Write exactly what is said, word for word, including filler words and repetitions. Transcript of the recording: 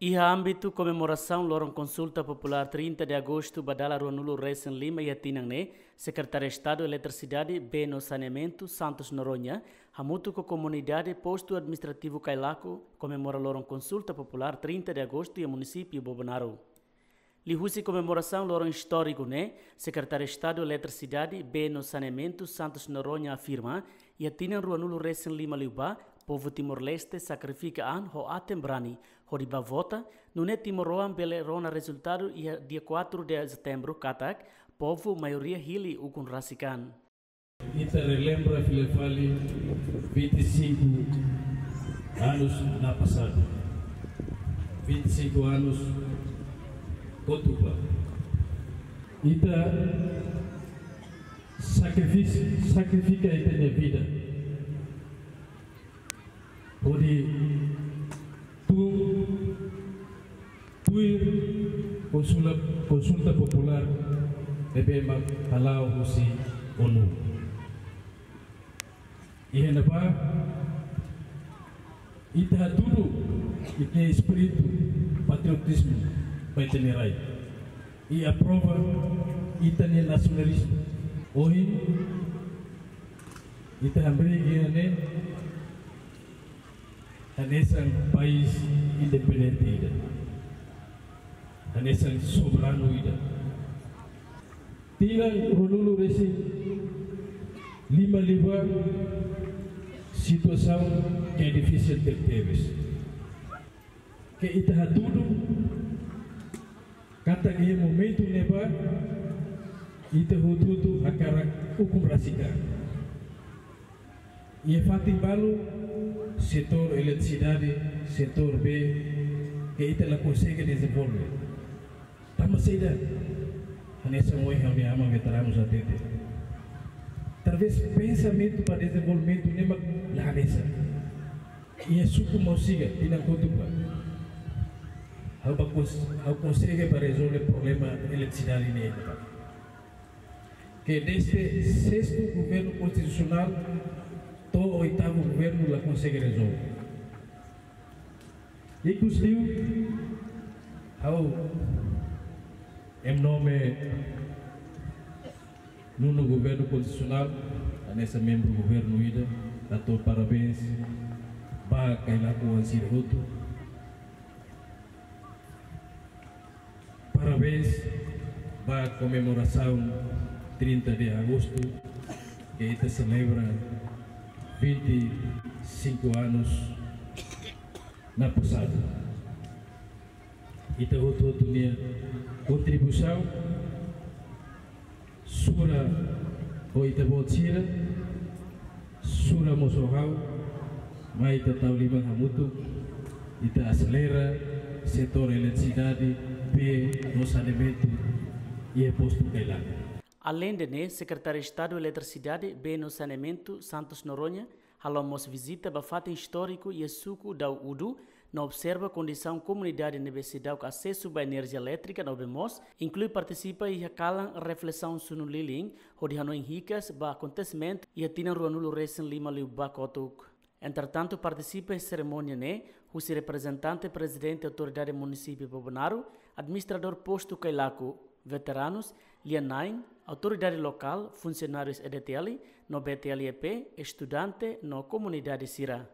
E a âmbito comemoração lorong consulta popular trinta de agosto badala Ruanulo Resen Lima e Atinang ne, Secretário de Estado de Eletricidade B no Saneamento Santos Noronha, hamutu com a comunidade posto administrativo Cailaco comemora lorong consulta popular trinta de agosto e município Bobonaro. Lihusi comemoração lorong histórico ne, Secretário de Estado de Eletricidade B no Saneamento Santos Noronha afirma e Atinang Ruanulo Resen Lima Liuba povo Timor-Leste sacrifica an ho atem brani, ho riba vota, nune Timoroan bele rona resultado ia dia quatro de setembro, katak, povo maioria hili ukun rasikan. Ita relembra Filefali vinte e cinco anos na passado, vinte e cinco anos Cotupa. Ita sacrifica, sacrifica ita minha vida. Odi tu tu consulta consulta popular debe halau husi onu. Ia napa ita tudo ite espírito patriotismo vai tenerai. E aprova ita ne nacionalismo. Hoje ita ambri ne Hanesan país independente ida, hanesan soberano ida. Tirang Ruanulo Resen Lima Liba situação que é difícil de ter. Que ita tudo kata que momento neba ita tudo akarak hukum rasika. E fatim balu setor eletricidade, setor B, que ita la consegue desenvolver. Tama saída, nessa moe kami ama veteranos atende. Talvez pensamento para desenvolvimento nema la nessa. E é suco mosiga, tina contupa. Ao consegue para resolver o problema eletricidade nele. Que deste sexto governo constitucional o oitavo governo lá consegue resolver. Inclusive, ao em nome no governo constitucional, nessa membro do governo ida, dou parabéns para quem lá com o Roto. Parabéns para a comemoração trinta de agosto que ita celebra vinte e cinco anos na passada. Ita hoto minha contribuição sura o ita botira sura mosohau mas ita tau lima hamutu ita acelera setor eletricidade B no saneamento e é posto Cailaco. Além de né, Secretário de Estado de Eletricidade B no Saneamento Santos Noronha, halamos visita bafata histórico e suco da U D U, na observa a condição comunidade universidade com acesso à energia elétrica no Bemos, inclui participa e calam reflexão sobre Liling, onde Hanoi ricas ba acontecimento e atina Ruanulo Resen Lima Liuba Kotuk. Entretanto, participa em cerimônia né, o representante presidente da autoridade município Bobonaro, administrador posto Cailaco, veteranos, Lianain, autoridade local, funcionários E D T L, no B T L E P, estudante, no comunidade Sira.